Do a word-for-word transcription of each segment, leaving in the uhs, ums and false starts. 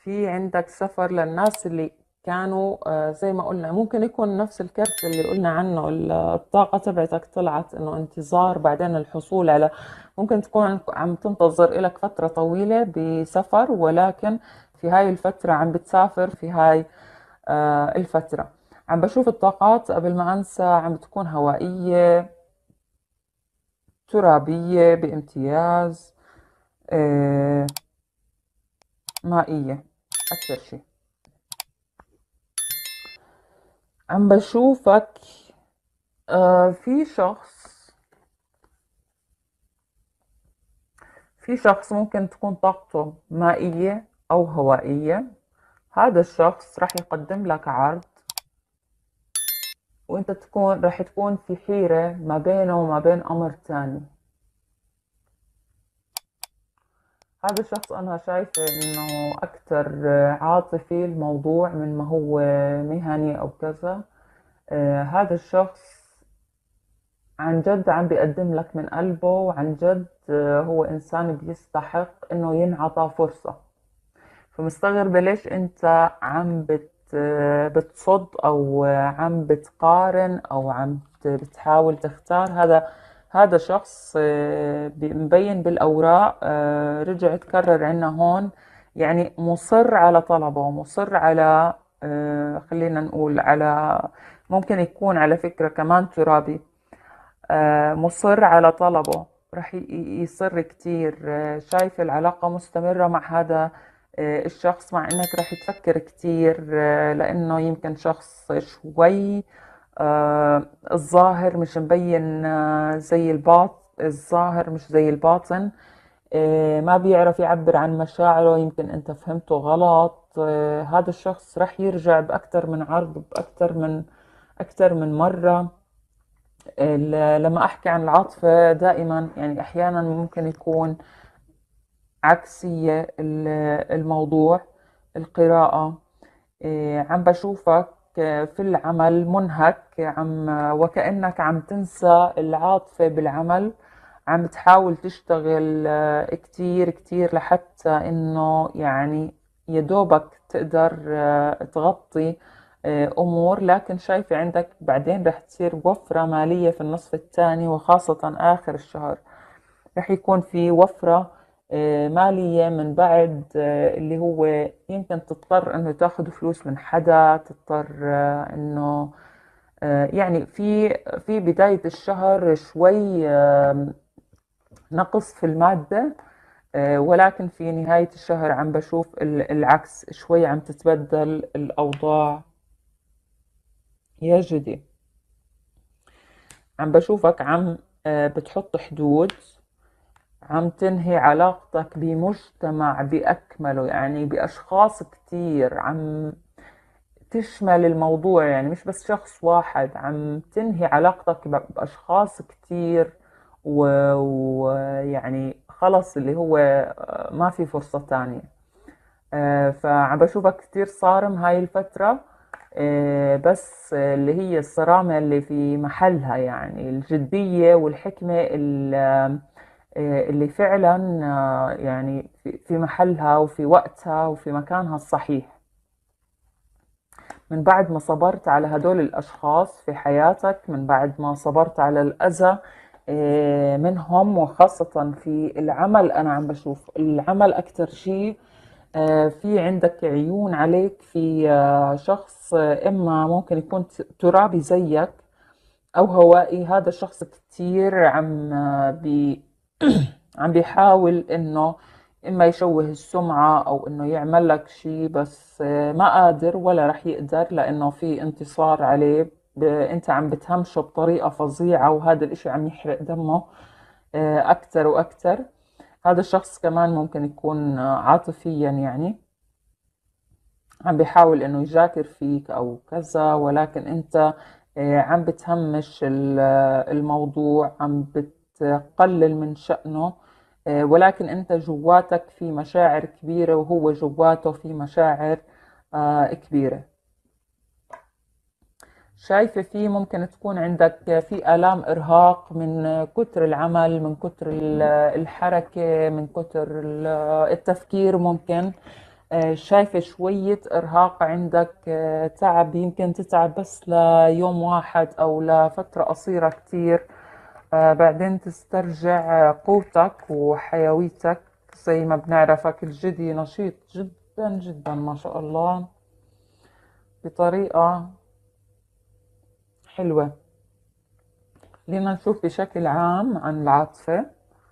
في عندك سفر للناس اللي كانوا آه، زي ما قلنا، ممكن يكون نفس الكرت اللي قلنا عنه، ال- الطاقة تبعتك طلعت انه انتظار بعدين الحصول على، ممكن تكون عم تنتظر إلك فترة طويلة بسفر، ولكن في هاي الفترة عم بتسافر في هاي آه، الفترة. عم بشوف الطاقات قبل ما أنسى عم بتكون هوائية، ترابية بامتياز، آه، مائية أكثر شيء. عم بشوفك آه في شخص في شخص ممكن تكون طاقته مائية أو هوائية. هذا الشخص راح يقدم لك عرض، وانت تكون راح تكون في حيرة ما بينه وما بين أمر تاني. هذا الشخص أنا شايفة إنه أكتر عاطفي الموضوع من ما هو مهني أو كذا. آه هذا الشخص عن جد عم بيقدم لك من قلبه، وعن جد آه هو إنسان بيستحق إنه ينعطى فرصة. فمستغربة ليش انت عم بت بتصد او عم بتقارن او عم بتحاول تختار. هذا هذا شخص آه، مبين بالاوراق، آه، رجع تكرر عنا هون، يعني مصر على طلبه، مصر على آه، خلينا نقول على، ممكن يكون على فكرة كمان ترابي، آه، مصر على طلبه، رح ي- يصر كتير. آه، شايف العلاقة مستمرة مع هذا آه، الشخص، مع انك رح تفكر كتير، آه، لانه يمكن شخص شوي آه، الظاهر مش مبين آه، زي الباطن، الظاهر مش زي الباطن. آه، ما بيعرف يعبر عن مشاعره، يمكن انت فهمته غلط. آه، هذا الشخص رح يرجع بأكثر من عرض، بأكثر من أكثر من مرة. ال- لما أحكي عن العاطفة دائما يعني أحيانا ممكن يكون عكسية ال- الموضوع. القراءة إيه، عم بشوفك في العمل منهك، عم وكأنك عم تنسى العاطفة بالعمل، عم تحاول تشتغل آه، كتير كتير لحتى إنه يعني يدوبك تقدر آه، تغطي آه، أمور. لكن شايفة عندك بعدين رح تصير وفرة مالية في النصف الثاني، وخاصة آخر الشهر رح يكون في وفرة آه، مالية من بعد آه، اللي هو يمكن تضطر انه تاخذ فلوس من حدا، تضطر آه، انه آه، يعني في في بداية الشهر شوي آه، نقص في المادة، آه، ولكن في نهاية الشهر عم بشوف ال- العكس، شوي عم تتبدل الأوضاع يا جدي. عم بشوفك عم آه، بتحط حدود، عم تنهي علاقتك بمجتمع بأكمله، يعني بأشخاص كتير، عم تشمل الموضوع، يعني مش بس شخص واحد، عم تنهي علاقتك ب- بأشخاص كتير. ويعني و... ويعني خلص اللي هو آه، ما في فرصة تانية. آه، فعم بشوفك كتير صارم هاي الفترة، آه، بس اللي هي الصرامة اللي في محلها، يعني الجدية والحكمة ال- آه، اللي فعلا آه، يعني في في محلها وفي وقتها وفي مكانها الصحيح. من بعد ما صبرت على هدول الأشخاص في حياتك، من بعد ما صبرت على الأذى آه، منهم، وخاصة في العمل، أنا عم بشوف العمل أكتر شيء آه، في عندك عيون عليك، في آه، شخص آه، إما ممكن يكون ت- ترابي زيك أو هوائي. هذا الشخص كتير عم آه، بي عم بيحاول إنه إما يشوه السمعة أو إنه يعمل لك شيء، بس آه، ما قادر ولا رح يقدر، لأنه في انتصار عليه. ب- أنت عم بتهمشه بطريقة فظيعة، وهذا الإشي عم يحرق دمه آه، أكتر وأكتر. هذا الشخص كمان ممكن يكون آه، عاطفيا، يعني عم بيحاول انه يجاكر فيك او كذا، ولكن انت آه، عم بتهمش ال- آه، الموضوع، عم بتقلل من شأنه، آه، ولكن انت جواتك في مشاعر كبيرة، وهو جواته في مشاعر آه، كبيرة. شايفة في ممكن تكون عندك في آلام إرهاق من كتر العمل، من كتر ال- الحركة، من كتر ال- التفكير ممكن. آه، شايفة شوية إرهاق عندك، آه، تعب، يمكن تتعب بس ليوم واحد أو لفترة قصيرة كتير. آه، بعدين تسترجع آه، قوتك وحيويتك. زي ما بنعرفك الجدي نشيط جدا جدا ما شاء الله بطريقة حلوة. خلينا نشوف بشكل عام عن العاطفة.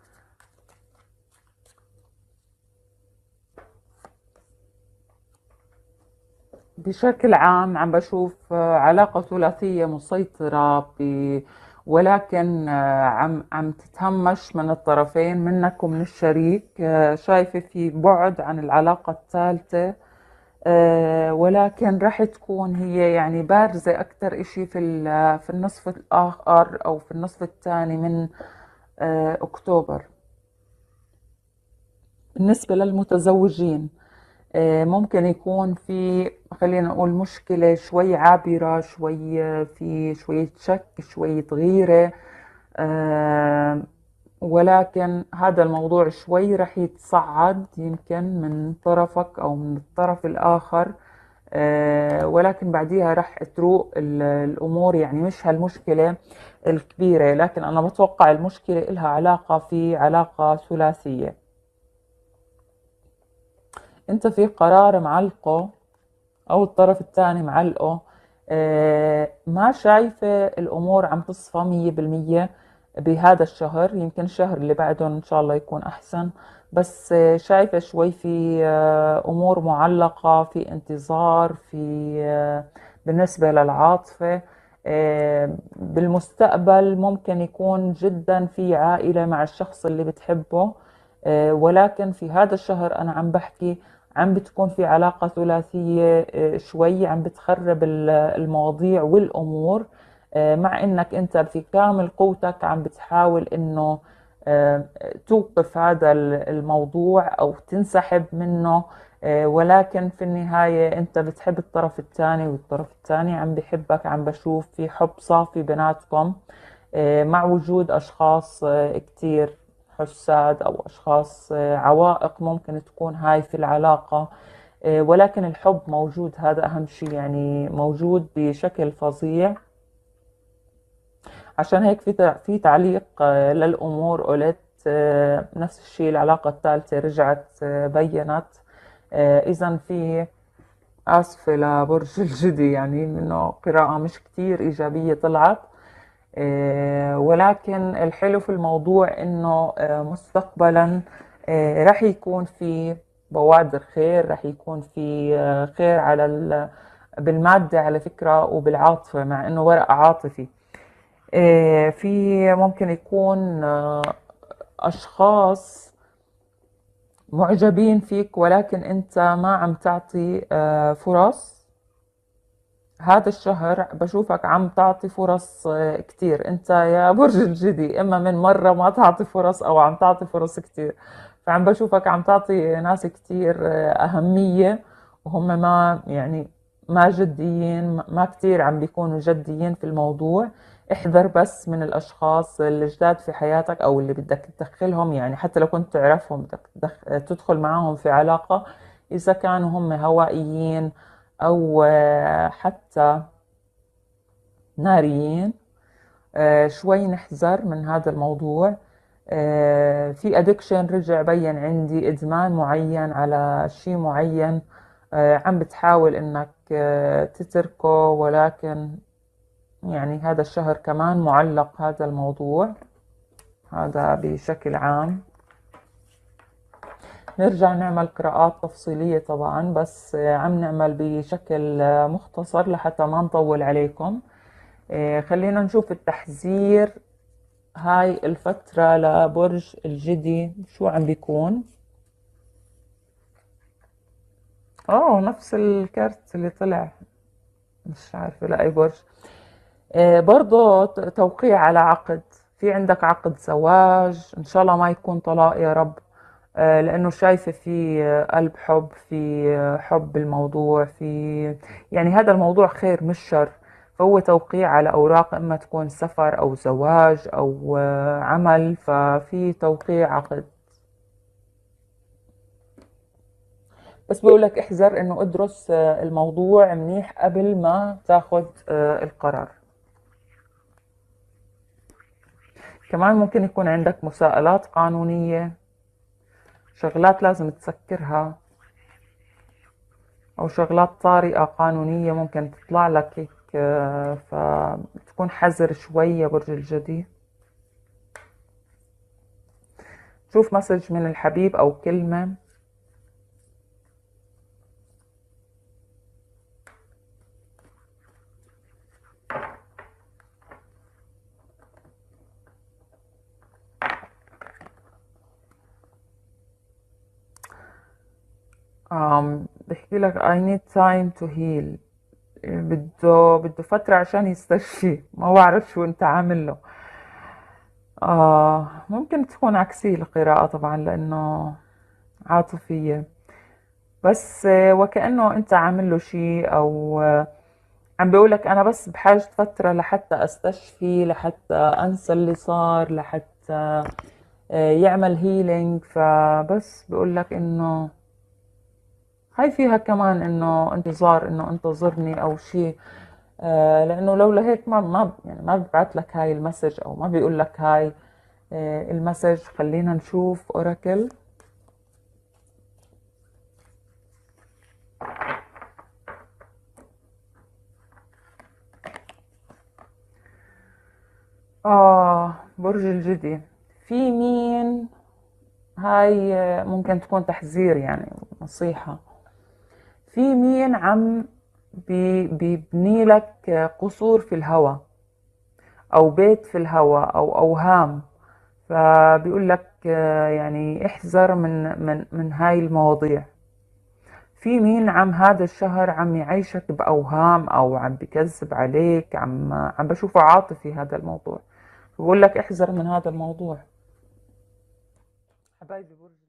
بشكل عام عم بشوف آه، علاقة ثلاثية مسيطرة ب... ولكن آه، عم عم تتهمش من الطرفين، منك ومن الشريك. آه، شايفة في بعد عن العلاقة الثالثة، آه، ولكن راح تكون هي يعني بارزة أكثر إشي في ال- في النصف الآخر أو في النصف الثاني من آه، أكتوبر. بالنسبة للمتزوجين، آه، ممكن يكون في، خلينا نقول، مشكلة شوي عابرة، شوي آه، في شوية شك، شوية غيرة. آه، ولكن هذا الموضوع شوي رح يتصعد يمكن من طرفك أو من الطرف الآخر. آه، ولكن بعديها رح تروق ال- الأمور، يعني مش هالمشكلة الكبيرة، لكن أنا بتوقع المشكلة إلها علاقة في علاقة ثلاثية. أنت في قرار معلقه أو الطرف الثاني معلقه. آه، ما شايفة الأمور عم تصفى مية بالمية بهذا الشهر. يمكن الشهر اللي بعده إن شاء الله يكون أحسن، بس آه، شايفة شوي في آه، أمور معلقة، في انتظار، في آه، بالنسبة للعاطفة. آه، بالمستقبل ممكن يكون جدا في عائلة مع الشخص اللي بتحبه. آه، ولكن في هذا الشهر أنا عم بحكي عم بتكون في علاقة ثلاثية، آه، شوي عم بتخرب ال- المواضيع والأمور. آه، مع إنك أنت في كامل قوتك عم بتحاول إنه آه، توقف هذا ال- الموضوع أو تنسحب منه. آه، ولكن في النهاية أنت بتحب الطرف الثاني والطرف الثاني عم بحبك. عم بشوف في حب صافي بيناتكم، آه، مع وجود أشخاص آه، كتير حساد أو أشخاص آه، عوائق ممكن تكون هاي في العلاقة. آه، ولكن الحب موجود، هذا أهم شيء، يعني موجود بشكل فظيع. عشان هيك في تع- في تعليق آه، للأمور قلت آه، نفس الشيء. العلاقة الثالثة رجعت آه، بينت. إذا في، آسفة لبرج الجدي، يعني إنه قراءة مش كتير إيجابية طلعت. آه، ولكن الحلو في الموضوع إنه آه، مستقبلا آه، رح يكون في بوادر خير، رح يكون في آه، خير على ال- بالمادة على فكرة وبالعاطفة، مع إنه ورق عاطفي. آه، في ممكن يكون آه، أشخاص معجبين فيك، ولكن أنت ما عم تعطي آه، فرص. هذا الشهر بشوفك عم تعطي فرص آه، كتير. انت يا برج الجدي اما من مرة ما تعطي فرص او عم تعطي فرص كتير. فعم بشوفك عم تعطي ناس كتير آه، اهمية، وهم ما يعني ما جديين، ما كتير عم بيكونوا جديين في الموضوع. احذر بس من الاشخاص الجداد في حياتك او اللي بدك تدخلهم، يعني حتى لو كنت تعرفهم بدك تدخ- تدخل معاهم في علاقة، اذا كانوا هم هوائيين أو آه، حتى ناريين. آه، شوي نحذر من هذا الموضوع. آه، في ادكشن رجع بين عندي، ادمان معين على شيء معين. آه، عم بتحاول انك آه، تتركه، ولكن يعني هذا الشهر كمان معلق هذا الموضوع. هذا بشكل عام. نرجع نعمل قراءات تفصيلية طبعا، بس آه، عم نعمل بشكل آه، مختصر لحتى ما نطول عليكم. آه، خلينا نشوف التحذير هاي الفترة لبرج الجدي شو عم بيكون. اه، نفس الكارت اللي طلع، مش عارفة لأي برج. آه، برضو ت- توقيع على عقد. في عندك عقد زواج، ان شاء الله ما يكون طلاق يا رب. آه، لانه شايفة في آه، قلب حب، في آه، حب الموضوع، في يعني هذا الموضوع خير مش شر. فهو توقيع على اوراق، اما تكون سفر او زواج او آه، عمل، ففي توقيع عقد. بس بقول لك احذر انه ادرس آه، الموضوع منيح قبل ما تاخد آه، القرار. كمان ممكن يكون عندك مساءلات قانونية، شغلات لازم تسكرها، او شغلات طارئة قانونية ممكن تطلع لك هيك، آه، فتكون حذر شوي يا برج الجدي. شوف مسج من الحبيب او كلمة. um, بحكي لك I need time to heal. بده بده فترة عشان يستشفي، ما بعرف شو انت عامل له. آه ممكن تكون عكسية القراءة طبعا لأنه عاطفية، بس آه، وكأنه أنت عامل له شيء، أو آه، عم بيقولك أنا بس بحاجة فترة لحتى أستشفي، لحتى أنسى اللي صار، لحتى آه، يعمل هيلينج. فبس بيقولك إنه هاي فيها كمان إنه انتظار، إنه انتظرني أو شيء. آه لأنه لولا هيك ما ما يعني ما ببعت لك هاي المسج، أو ما بيقول لك هاي آه المسج. خلينا نشوف أوراكل. آه برج الجدي، في مين؟ هاي آه، ممكن تكون تحذير يعني، نصيحة. في مين عم بي بيبني لك آه، قصور في الهواء، أو بيت في الهواء، أو أوهام. فبيقول لك آه، يعني احذر من من من هاي المواضيع. في مين عم هذا الشهر عم يعيشك بأوهام، أو عم بكذب عليك، عم عم بشوفه عاطفي هذا الموضوع. بقول لك احذر من هذا الموضوع. حبايبي برج